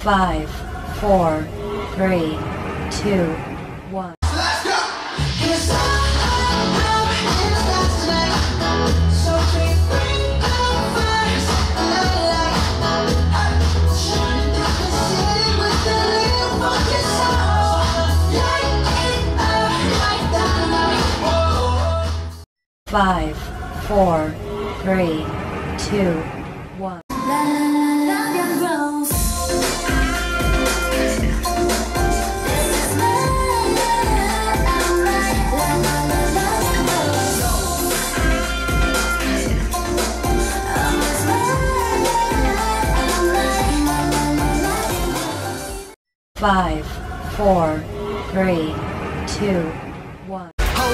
5, 4, 3, 2, 1. Let's go! 5, 4, 3, 2, 1. Five, 4, 3, 2, 1.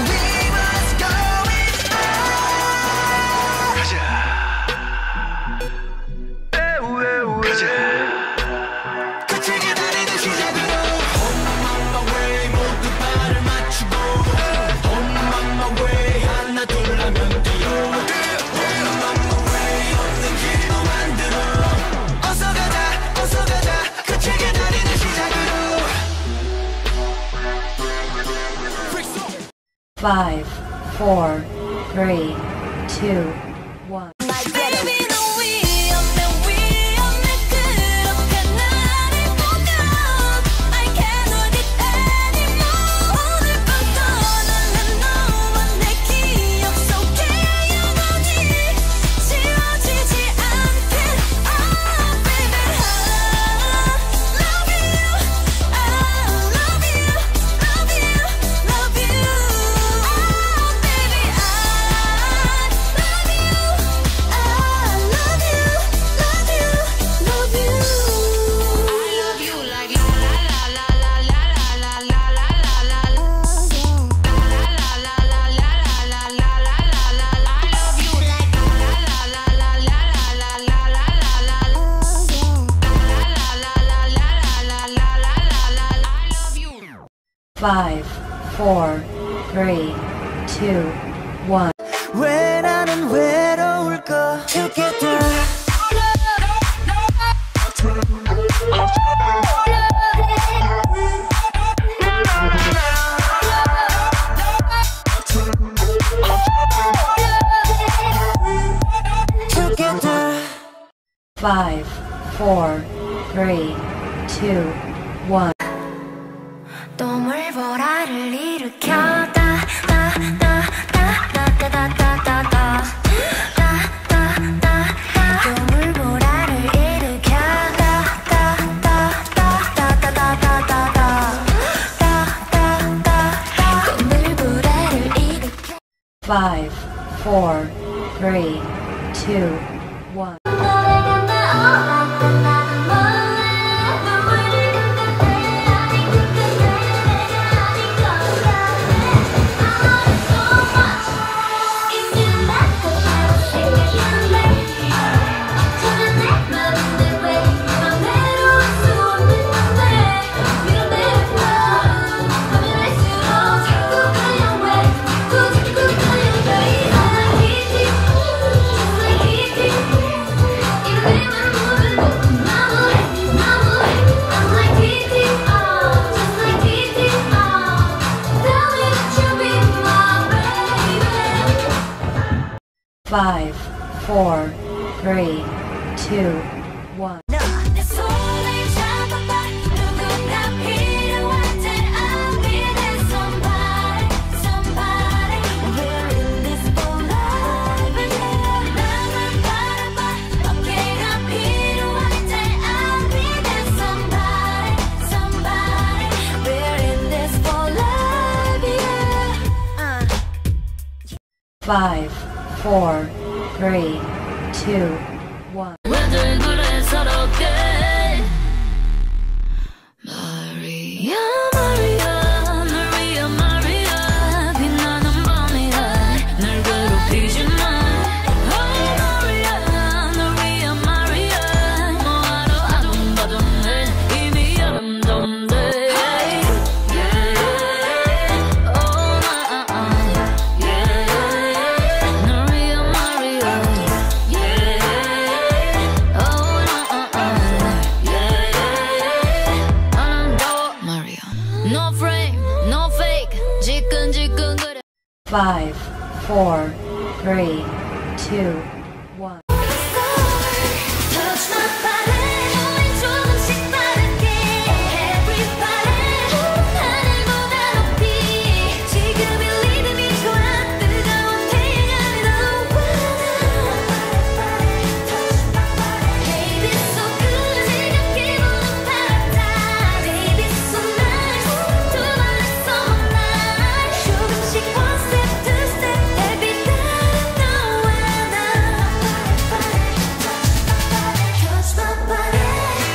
Five, 4, 3, 2, 1. Five, 4, 3, 2, 1. 왜 나는 외로울까? Together. Together. 5, 4, 3, 2, 1. 또물보라를 일으켜 또물보라를 일으켜 5, 4, 3, 2, 1. Five, 4, 3, 2, 1. Five, 4, 3, 2, 1. Maria, Maria, Maria, Maria, 빛나는 밤이야 날 괴롭히지 마. Oh Maria, Maria, Maria, 뭐하러 아둥바둥해 이미 아름다운데. 5, 4, 3, 2, 1. Touch my body, 조금씩 빠르게. Everybody, 하늘보다 높이. 지금이 리듬이 좋아, 뜨거운 태양을 Baby so good, 지겹게 부는 파란다. Baby so nice, 두 번 했어 날. 조금씩 one step, two step, every time 너와 나. Touch my body,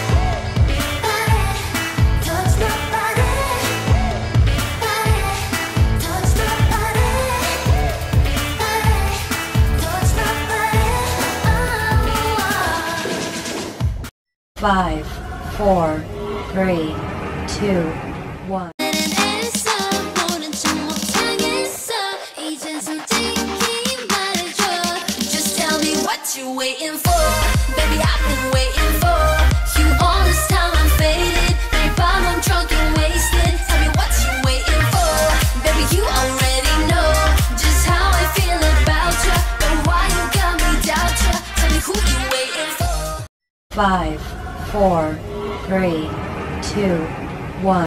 touch my body, touch my body, touch my body. 5, 4, 3, 2, 1. 애써 모른 척 못하겠어 이젠 솔직히 말해줘 Just tell me what you waiting for Baby I've been waiting for You all this time I'm faded 매일 밤 I'm drunk and wasted Tell me what you waiting for Baby you already know Just how I feel about you Know why you got me doubt you Tell me who you waiting for 5, 4, 3, 2, 1.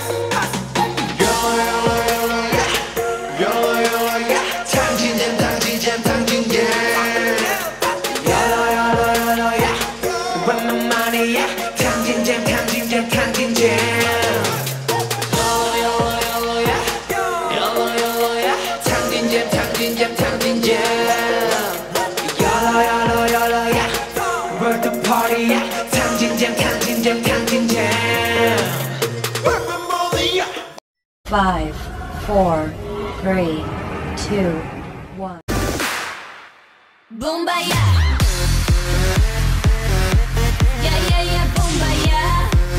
Five, 4, 3, 2, 1. Boombayah Yeah, yeah, yeah, boombayah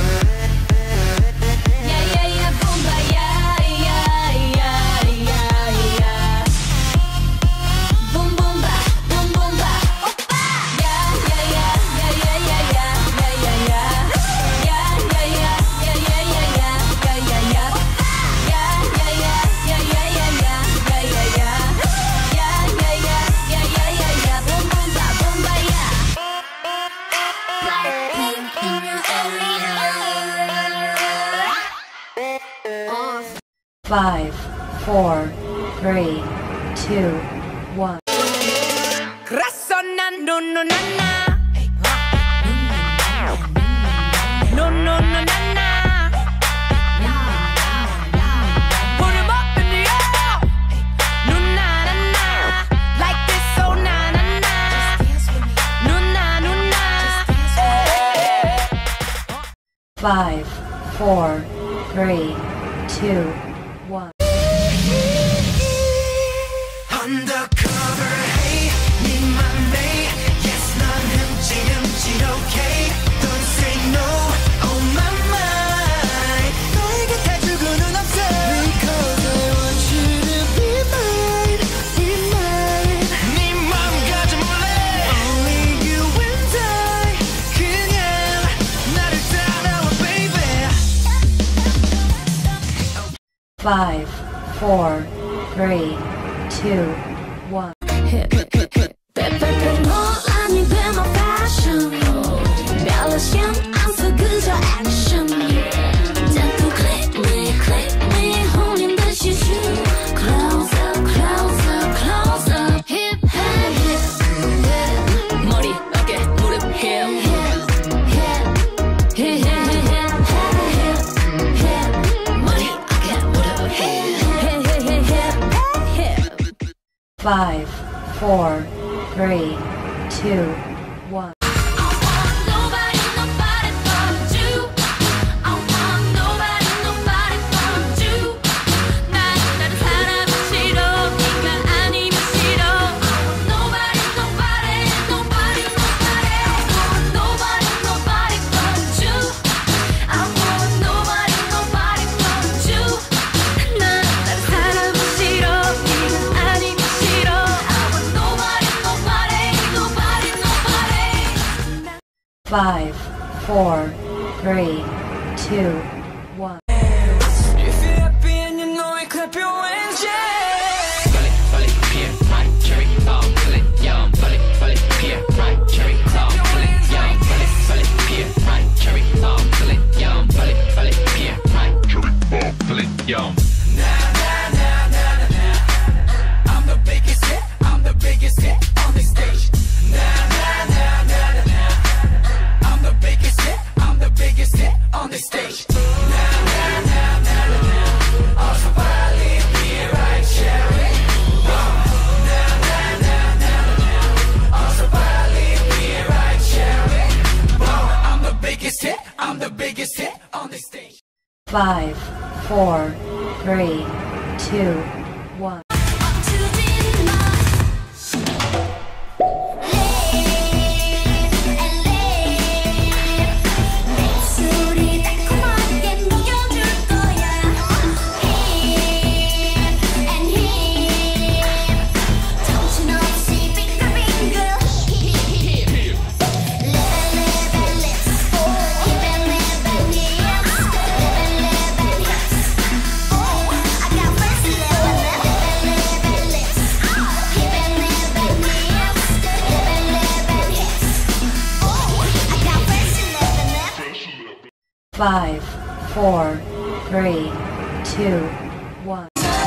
Yeah, yeah, yeah, boombayah Yeah, yeah, yeah, yeah Boom, boom, ba, boom, boom, ba Oppa Yeah, yeah, yeah, yeah, yeah, yeah, yeah Yeah, yeah, yeah Yeah, yeah, yeah, yeah, yeah, yeah, yeah Yeah, yeah, yeah Yeah, yeah, yeah, yeah, yeah, yeah, yeah Yeah, yeah, yeah Yeah, yeah, yeah, yeah, yeah, yeah, yeah Boom, boom, ba, boom, ba, yeah Blackpink in your area 5, 4, 3, 2, 1. Grasona no no na na No no no na na Put 'em up in the air No na na na Like this so na na na No na no na 5, 4, 3, 2, 1. Undercover hey 네 맘에 Yes 난 흠칫 okay Don't say no Oh my mind 너의 곁에 두고는 없어 Because I want you to be mine Be mine 네 맘까지 몰래 Only you and I 그냥 나를 따라와 baby 5, 4, 3, 2, 1. 빼빼빼 너 아니 be my fashion 별로 신경 안 써 그저 action 자꾸 click me 홀린 듯이 shoot Close up, close up, close up Hip, hip, hip 머리, 어깨, 무릎, hip Hip, hip, hip, hip, hip 머리, 어깨, 무릎, hip 5, 4, 3, 2, 1. Nobody, nobody but you. I want nobody, nobody but you. 난 다른 사람은 싫어, 네가 아니면 싫어. I want nobody, nobody, nobody, nobody. I want nobody, nobody but you. I want nobody, nobody but you. 난 다른 사람은 싫어, 네가 아니면 싫어. I want nobody, nobody, nobody, nobody. 5, 4, 3, 2, 1. If you're happy and you know it, clap your hands, yeah. 5, 4, 3, 2, 1. Five, four, three, two, one.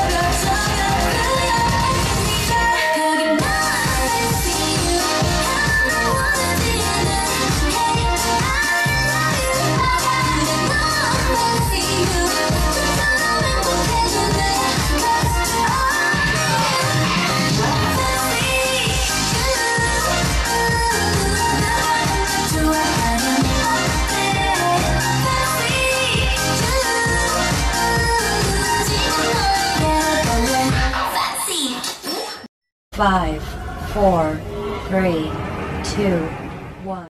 Five, four, three, two, one.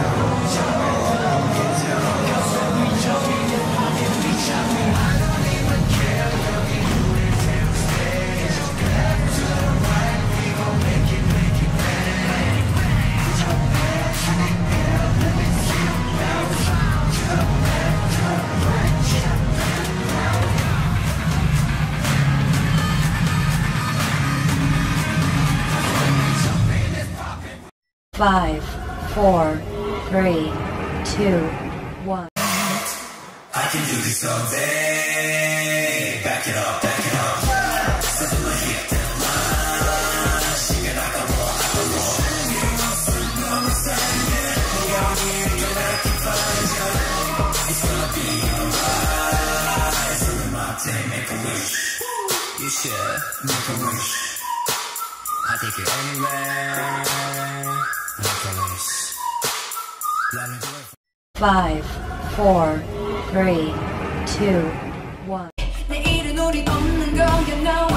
Five, four, three, two, one. I can do this all day. Back it up, back it up. Something like hit that line. She can knock a roll, I can roll. It's gonna be alright. So in my day, make a wish. You should make a wish. I take you anywhere. Make a wish. Let me do it. Five, four, three, two, one. 내일은 우리 없는 거 you know.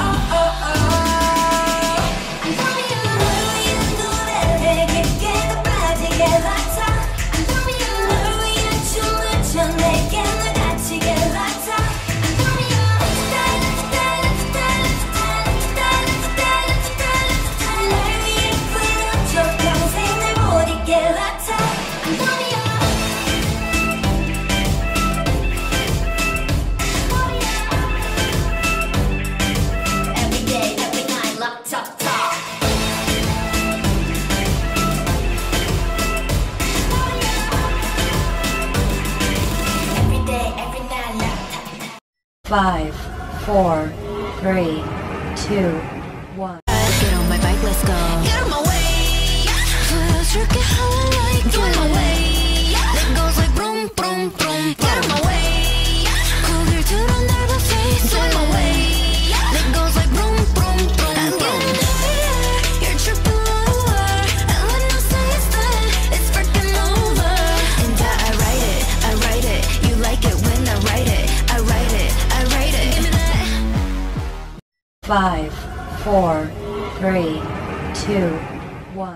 I'm coming 너의 노래에 깊게 빠지게 같아. I'm coming 너의 춤을 춰 내게 널 다치게 같아. I'm coming 날 위해 불러줘 평생 날 못 잊게 같아. I'm coming every day, every night, lock, top, top. Every day, every night, lock, top, top. Five, four, three, two, one. Get on my bike, let's go. Get on my way. 보여줄게 how I like it. Get on my way. That goes like boom, boom, boom, Get on my way. 고개를 들어 넓은 face. Get on my way. That goes like boom, boom, boom. I'm getting higher, you're tripping lower. And when I say it's done, it's freaking over. And I write it. You like it when I write it. I write it. Give me that. Five, four, three, two, one.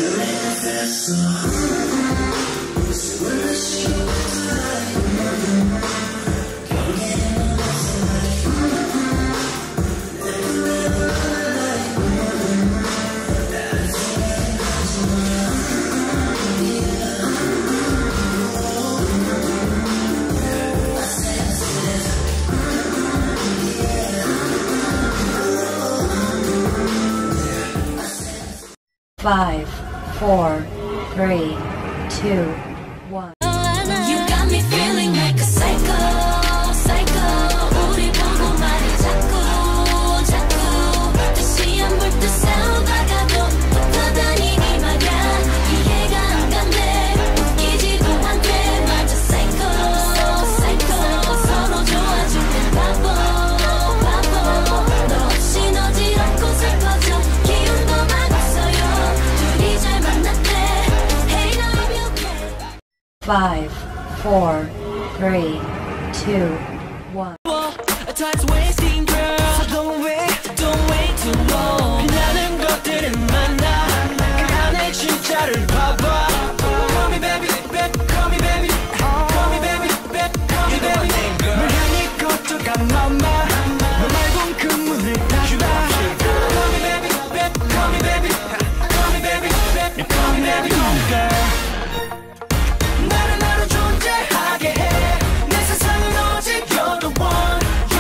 5, 4, 3, 2, 1. You got me feeling like a psycho, psycho. 우리 보고 말해 자꾸, 자꾸. 다시 안 볼 듯 싸우다가도 붙어다니니 말야. 이해가 안 간대, 웃기지도 않대. 맞아, psycho, psycho. 서로 좋아질 땐 바보, 바보. 너 없인 어지럽고 슬퍼져. 기운도 많았어요. 둘이 잘 만났대. Hey, now I'm okay. 5, 4, 3, 2, 1. Time's wasting, girl. So don't wait too long. 빛나는 것들은 많아. 그 안에 진짜를 봐봐. Call me baby, call me baby, call me baby, call me baby. 널 향해 걷어가 mama. 너 말곤 그 문을 닫아. Call me baby, call me baby, call me baby, call me baby, girl. 나를 나로 존재하게 해. 내 세상은 오직 you're the one.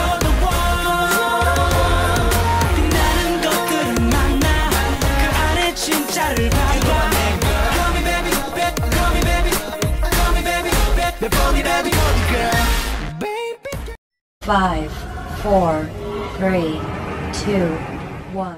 진짜를 봐봐. Call me baby, call me baby, call me baby, call me baby, girl. Baby. 5, 4, 3, 2, 1.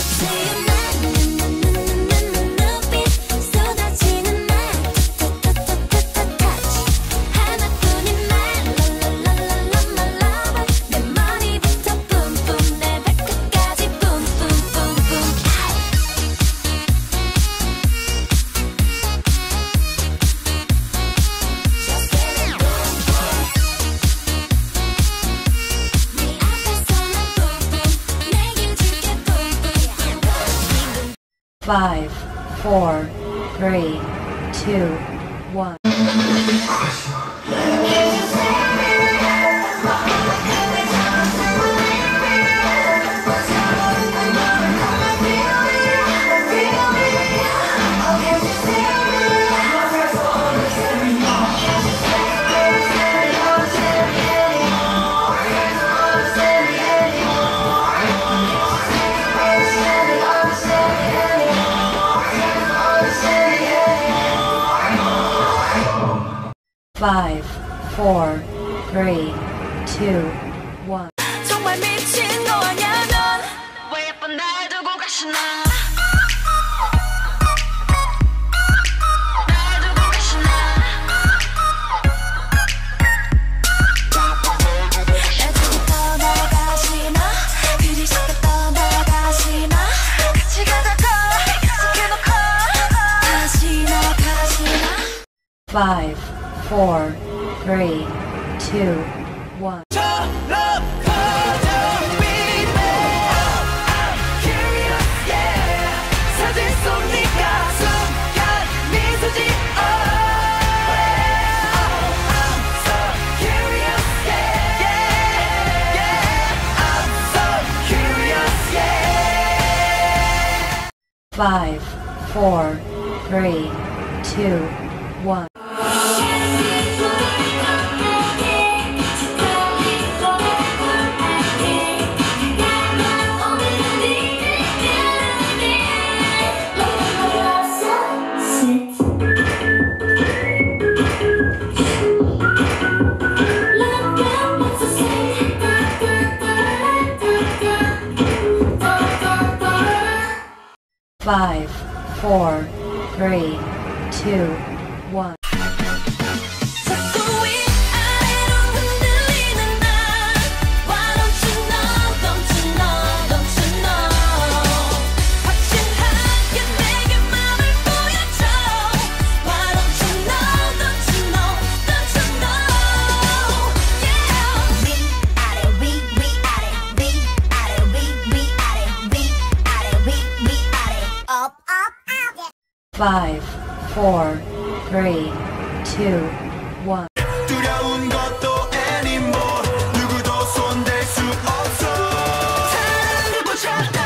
Five, 4, 3, 2, 1. 5, 4, 3, 2, 1. 정말 미친 거 아냐 넌 왜 예쁜 날 두고 가시나 날 두고 가시나 날 두고 떠나가시나 그리 쉽게 떠나가시나 같이 가자고 약속해놓고 다시 나가시나 5, 4, 3, 2, 1. 처럼 커져 baby. I'm curious, yeah. 사진 속 네 가슴간 미소지. I'm so curious, yeah, yeah. I'm so curious, yeah. 5, 4, 3, 2, 1. Five, 4, 3, 2, 1. 자꾸 위아래로 흔들리는 날 Why don't you know, don't you know, don't you know 확실하게 내게 맘을 보여줘 Why don't you know, don't you know, don't you know Yeah 위아래 위아래 위아래 위아래 up up up 5, 4, 3, 2, 1. 두려운 것도 anymore. 누구도 손댈 수 없어. 사랑을 붙였다.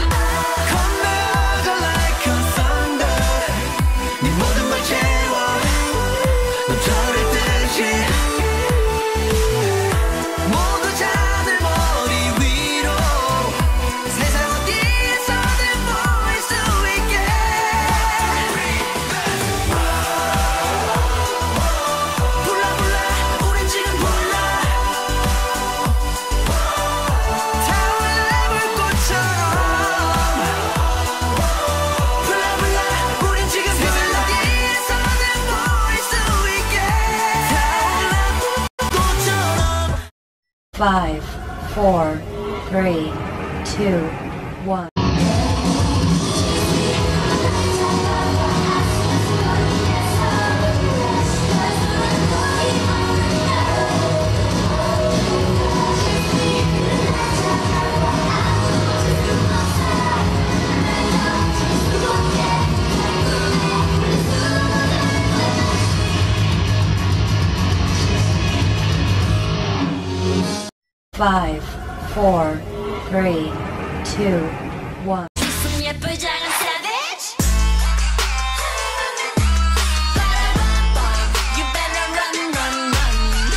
건너가 like a thunder. 네 모든 걸 채워. 넌 저를 듯이. 모두 자들 머리 위로. 세상 어디서든 보일 수 있게. 불러 불러 우린 지금 불러 타올라 불꽃처럼 불러 불러 우린 지금 세상 어디서든 보일 수 있게 타올라 불꽃처럼 5, 4, 3, 2, 1. 5, 4, 3, 2, 1. 웃음 예쁘장한 savage. You better run, run, run.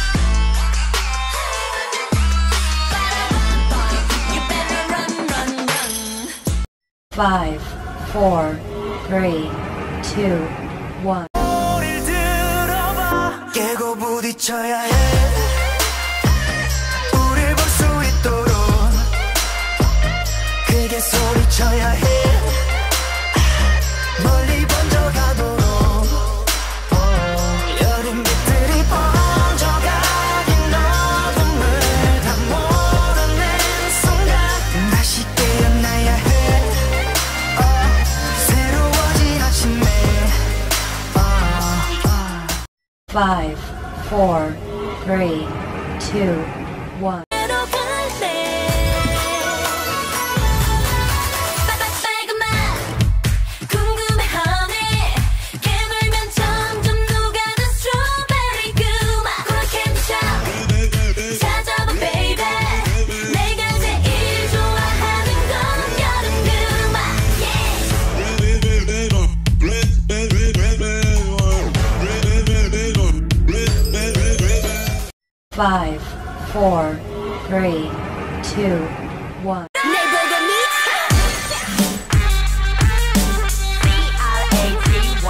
You better run, run, run. 5, 4, 3, 2, 1. 소리를 들어봐 깨고 부딪혀야 해 우릴 볼 수 있도록 크게 소리쳐야 해 멀리 번져가도록 여린 빛들이 번져가긴 어둠을 다 몰아낸 순간 다시 깨어나야 해 새로워진 아침에 5, 4, 3, 2, 1. 빨간맛 궁금해하네 깨물면 점점 녹아든 스트로베리 그맛 그런 캔디샵 찾아봐 baby 내가 제일 좋아하는 건 여름 그맛 yeah 5, 4, 3, 2, 1. 내 보고 미쳐 C-R-A-T-Y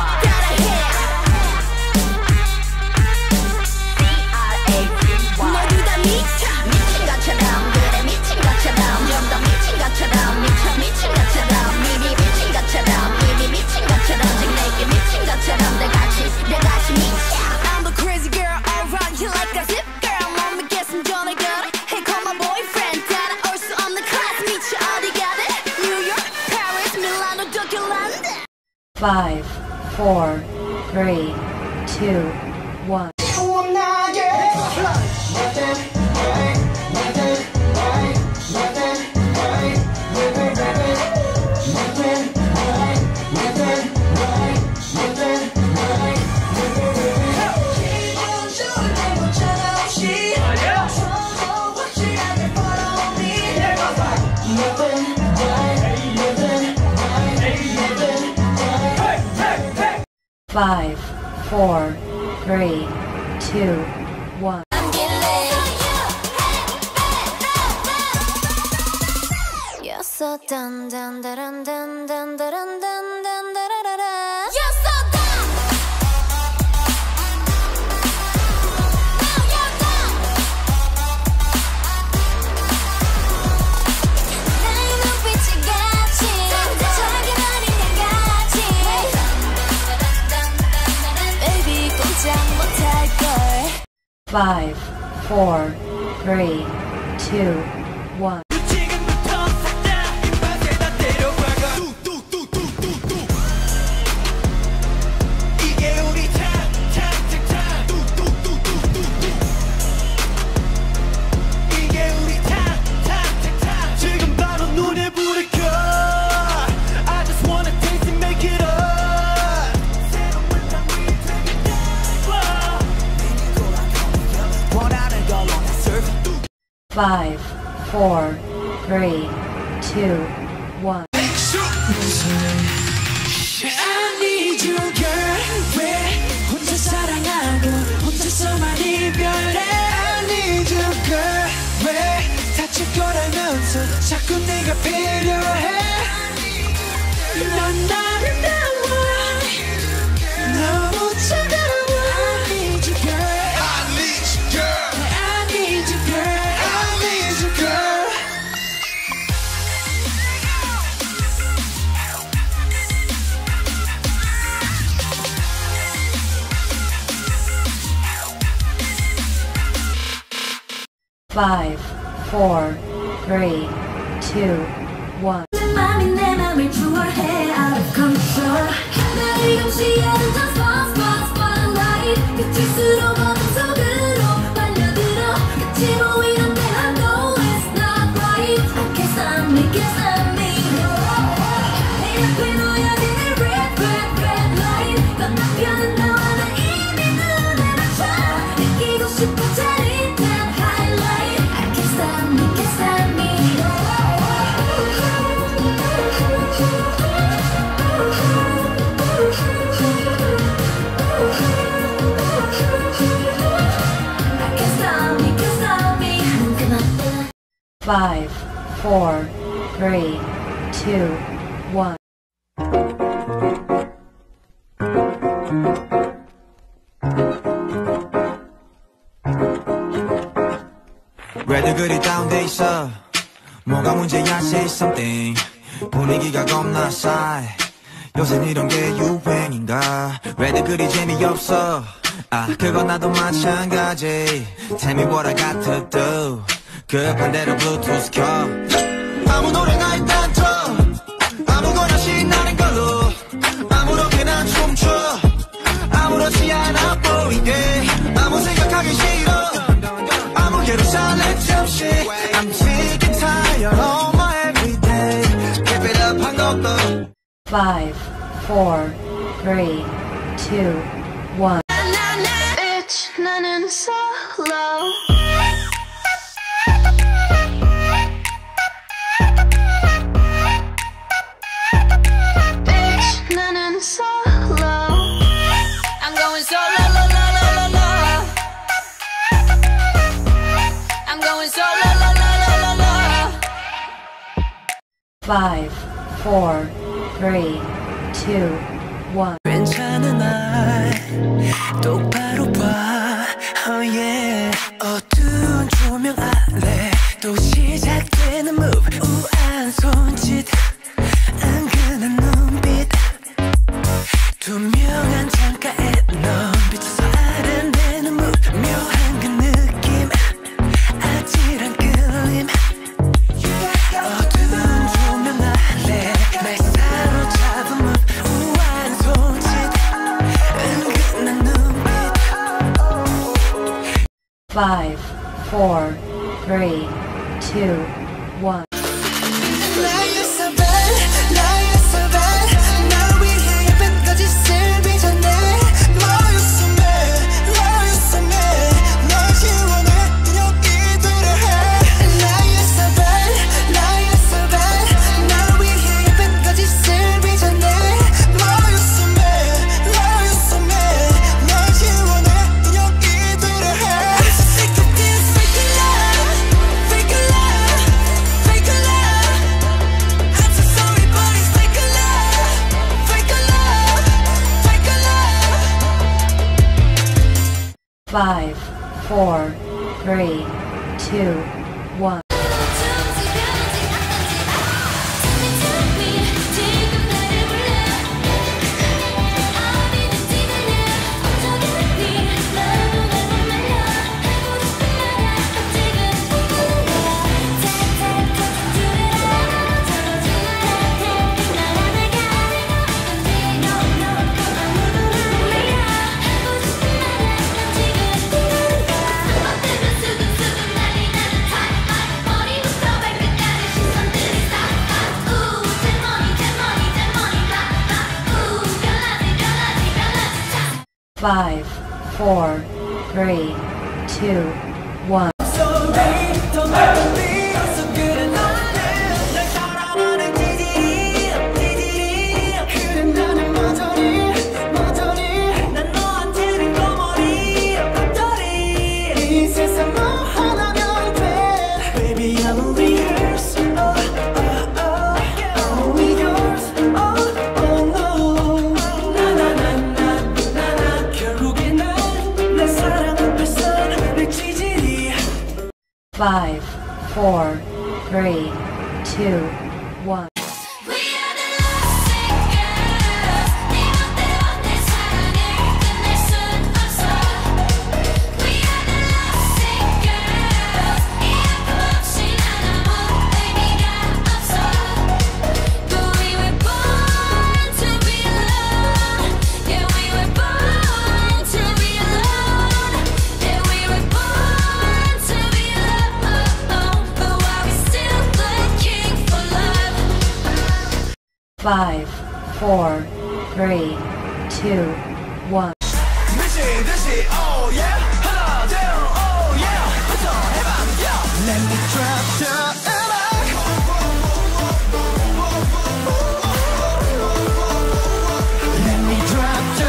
C-R-A-T-Y 모두 다 미쳐 미친 것처럼 그래 미친 것처럼 좀 더 미친 것처럼 미쳐 미친 것처럼 이미 미친 것처럼 이미 미친 것처럼 지금 내게 미친 것처럼 다 같이 미쳐 I'm the crazy girl around here like a zip girl 몸에 get some 전에 걸어 Hey call my boyfriend 따라올 수 없는 class 미쳐 어디 가든 New York, Paris, Milano, Tokyo, London 5, 4, 3, 2, 1. Five, four, three, two, one. You're so dun dun dun dun dun dun dun dun dun dun. You're so done. Now you're done. 나의 눈빛이 같이 자기 아닌 것 같이. Baby 꼼짝 못할 걸. 5, 4, 3, 2, 1. 지금부터 싹다 입맛에다 때려박아 뚝뚝뚝뚝뚝뚝 이게 우리 탑탑탑탑 뚝뚝뚝뚝뚝뚝 이게 우리 탑탑탑탑 지금 바로 눈에 불을 켜 I just wanna taste and make it up 새로운 땅 위에 되겠다 원하는 걸로 다 serve 5, 4, 3, 2, 1. I need you girl 왜 혼자 사랑하고 혼자서만 이별해 I need you girl 왜 다칠 거라면서 자꾸 내가 필요해 넌 아름다워 너무 차가워 I need you girl I need you girl I need you girl I need you girl 5, 4, 3, 2, 1. 내 맘이 내 맘을 좋아해 out of control 하늘이 없이는 저 spotlight 빛일수록 어둠 속으로 빨려들어 끝이 보이는데 I know it's not right I can't stop me 내 앞에 놓여진 red light 건너편은 너와 나 이미 눈에 맞춰 느끼고 싶어 짜릿한 highlight I can't stop 5, 4, 3, 2, 1. 왜들 그리 다운돼 있어 뭐가 문제야 say something 분위기가 겁나 싸해 요새 이런 게 유행인가 왜들 그리 재미없어 아 그건 나도 마찬가지 Tell me what I got to do 급한 대로 블루투스 켜 아무 노래나 일단 틀어 아무거나 신나는 걸로 아무렇게나 춤춰 아무렇지 않아 보이게 아무 생각하기 싫어 아무개로 살래 잠시 I'm sick and tired of my everyday Keep it up 한 것도 5, 4, 3, 2, 1. Bitch, 나는 solo. Bitch, 나는 solo. I'm going solo, la la la la la. I'm going solo, la la la la la. 5, 4, 3, 2, 1. 괜찮은 날 똑바로 봐 oh yeah. 어두운 조명 아래 또 시작되는 move 우아한 손짓 은근한 눈빛 투명한 창가에 넌 비춰서 아른대는 move 묘한 그 느낌 아찔한 끌림 어두운 조명 아래 날 사로잡은 move 우아한 손짓 은근한 눈빛 5, 4, 3, 2, 1. Five, four, three, two, one. Five, four, three, two, one. Five, four, three, two, one. Five, four, three, two, one. Let me drop the Let me drop the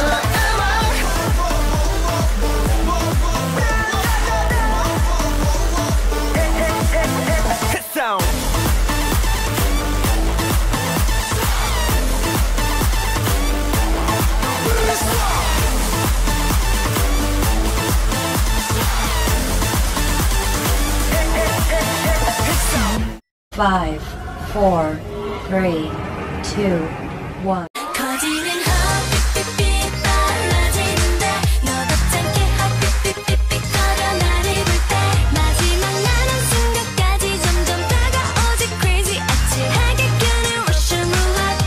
5, 4, 3, 2, 1. 커지는 헛빛빛빛 빨라지는데 너도 짧게 헛빛빛빛빛 거려 날 입을 때 마지막 나는 순간까지 점점 다가오지 crazy 아찔하게 껴는 Russian roulette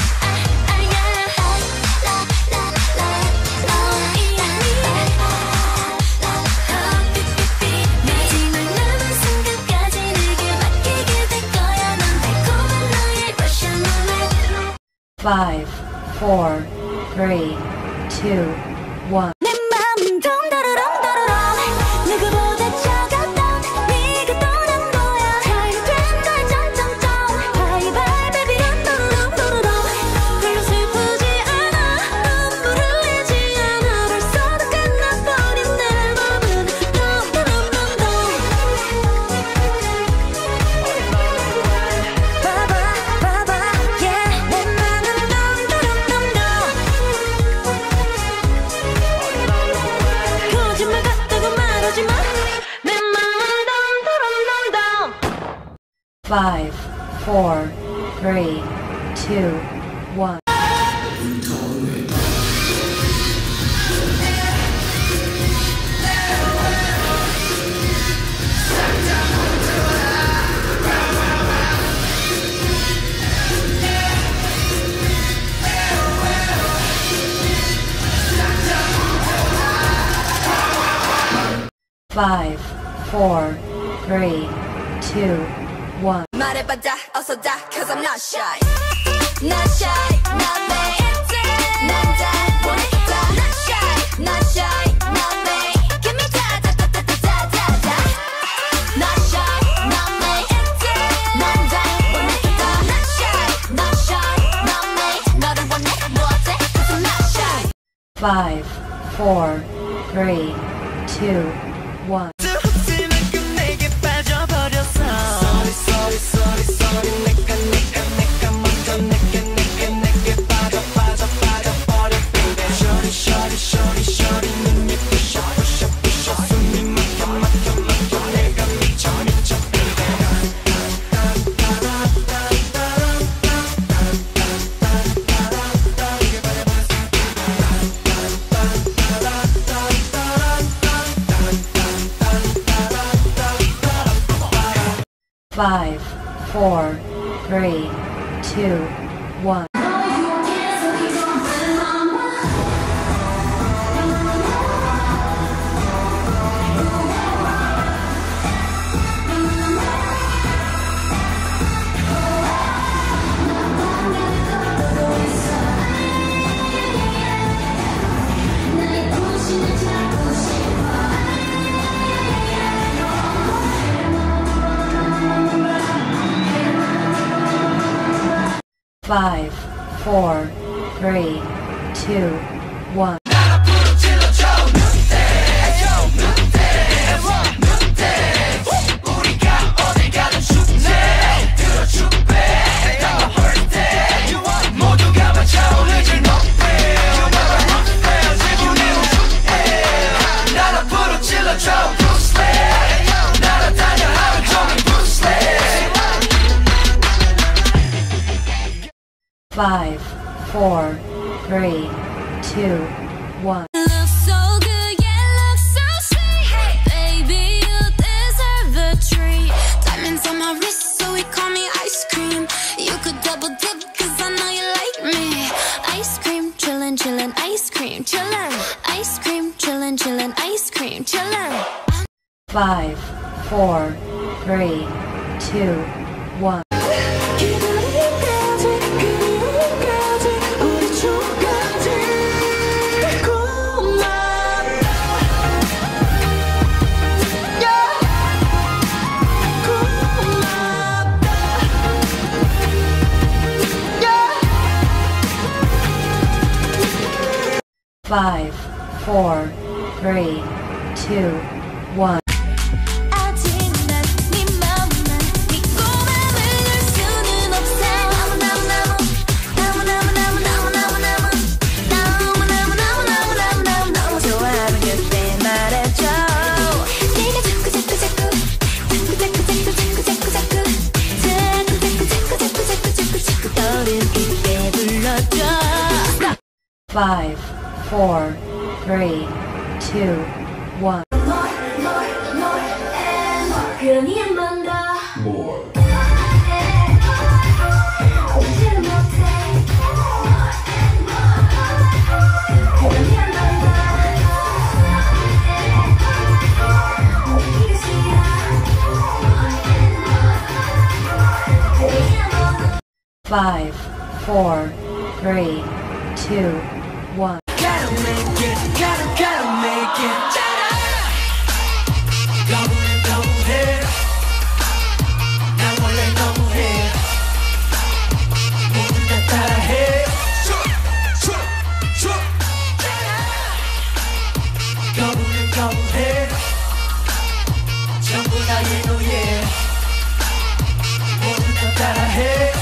헛빛빛빛 마지막 남은 순간까지 내게 맡기게 될 거야 넌 달콤한 너의 Russian roulette 5, 4, 3, 2, 1. 내 맘은 덩다라랑다라랑 누구보다 차가웠던 네가 떠난 거야 Time 된 거야 점점점 Bye bye baby 런더러렁더러렁 별로 슬프지 않아 눈물 흘리지 않아 벌써 다 끝나버린 내 맘은 덩다라랑덩 봐봐 봐봐 yeah 내 맘은 덩다라랑덩 거짓말 같다고 말하지 마. 내 맘은 덤덤덤덤. 5, 4, 3, 2, 1. Five, four, three, two, one. 말해봐자 어서 다 cause I'm not shy. Not shy, not me. 난다 원했다. Not shy, not shy, not me. Give me 다다다다다다다. Not shy, not me. 난다 원했다. Not shy, not shy, not me. 너를 원해 뭐 어때 cause I'm not shy. 5, 4, 3, 2, 1. 흡수는 끝내게 빠져버렸어 Sorry sorry sorry sorry 내가 먼저 내게 빠져버려 baby Shorty shorty shorty shorty 눈이 부셔 숨이 막혀 내가 미쳐 baby 5, 4, 3, 2, 1. Five, four, three, two, one. Five, four, three, two, one. Looks so good, yeah, looks so sweet. Hey, baby, you deserve a treat. Diamonds on my wrist, so we call me ice cream. You could double dip, cause I know you like me. Ice cream, chillin', chillin', ice cream, chillin'. Ice cream, chillin', chillin', ice cream, chillin'. 5, 4, 3, 2, 1. Five, four, three, two, one. 아직 난 네 맘만 믿고 맘을 열 수는 없어. 너무 좋아하는 그때 말해줘. 네가 자꾸 4, 3, 2, 1. 그러니 한 번 더 More. 오지를 못해 그러니 한 번 더 이게 싫어 그러니 한 번 더 5, 4, 3, 2, 1. Gotta make it, gotta make it. 너무해. 난 원래 너무해. 모두 다 따라해. 너무해. 전부 다 예노예. 모두 다 따라해.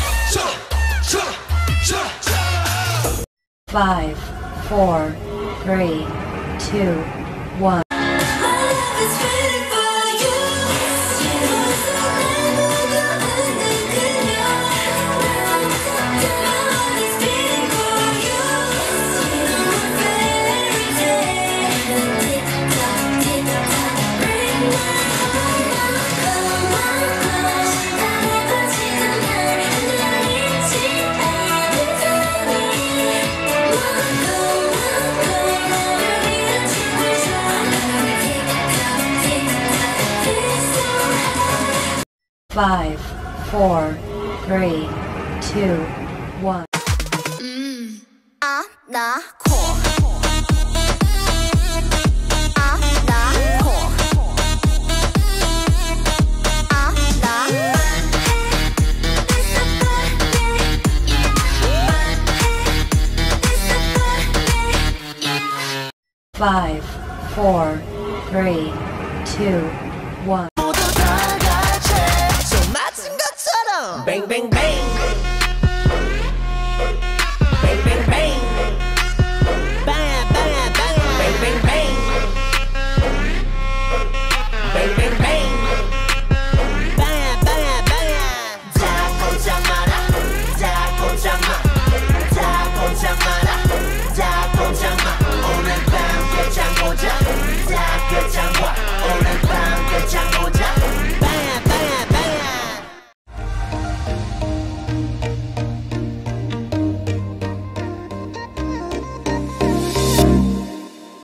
5, 4, 3, 2, 1. My love is waiting for you. My heart is beating for you. Every day. Tick tock, bring my heart come on close. 나의 빠지는 날 흔들리지 않으니. 나를 위한 춤을 춰. Tick tock, please don't. 5, 4, 3, 2, 1. Five, four, three, two, one. 모두 다 같이 손 맞은 것처럼 뱅뱅뱅 뱅뱅뱅 빵야 빵야 빵야 뱅뱅뱅 뱅뱅뱅